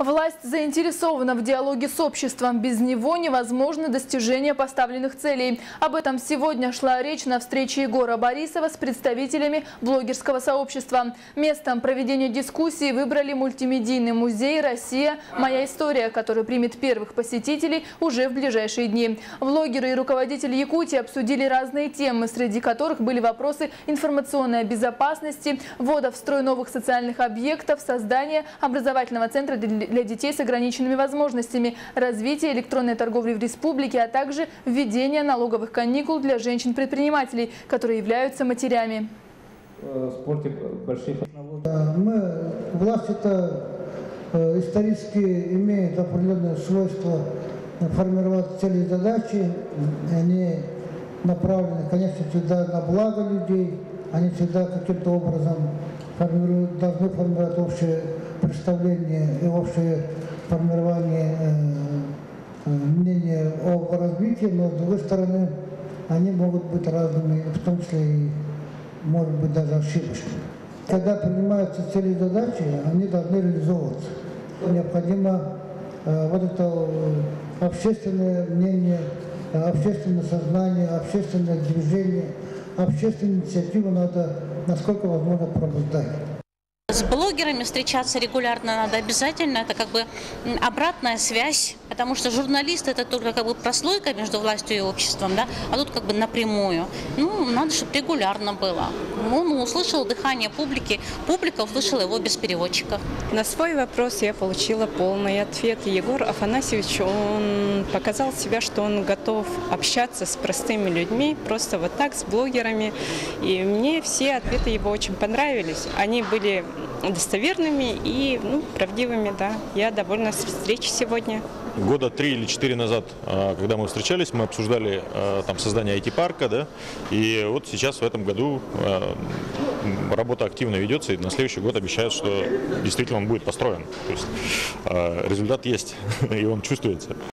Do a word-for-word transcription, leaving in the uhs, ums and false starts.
Власть заинтересована в диалоге с обществом. Без него невозможно достижение поставленных целей. Об этом сегодня шла речь на встрече Егора Борисова с представителями блогерского сообщества. Местом проведения дискуссии выбрали мультимедийный музей «Россия. Моя история», который примет первых посетителей уже в ближайшие дни. Блогеры и руководители Якутии обсудили разные темы, среди которых были вопросы информационной безопасности, ввода в строй новых социальных объектов, создания образовательного центра для для детей с ограниченными возможностями, развитие электронной торговли в республике, а также введение налоговых каникул для женщин-предпринимателей, которые являются матерями. Мы, власть это исторически имеет определенное свойство формировать цели и задачи. Они направлены, конечно, всегда на благо людей. Они всегда каким-то образом формируют, должны формировать общее представление и общее формирование э, мнения о развитии, но с другой стороны они могут быть разными, в том числе и, может быть, даже ошибочными. Когда принимаются цели и задачи, они должны реализовываться. Необходимо э, вот это общественное мнение, общественное сознание, общественное движение, общественную инициативу надо, насколько возможно, пробуждать. С блогерами встречаться регулярно надо обязательно, это как бы обратная связь, потому что журналист это только как бы прослойка между властью и обществом, да, а тут как бы напрямую. Ну, надо, чтобы регулярно было. Он услышал дыхание публики, публика услышала его без переводчика. На свой вопрос я получила полный ответ. Егор Афанасьевич, он показал себя, что он готов общаться с простыми людьми, просто вот так, с блогерами. И мне все ответы его очень понравились. Они были достоверными и ну, правдивыми, да. Я довольна встречей сегодня. Года три или четыре назад, когда мы встречались, мы обсуждали там создание ай ти-парка, да, и вот сейчас в этом году работа активно ведется, и на следующий год обещают, что действительно он будет построен. То есть результат есть, и он чувствуется.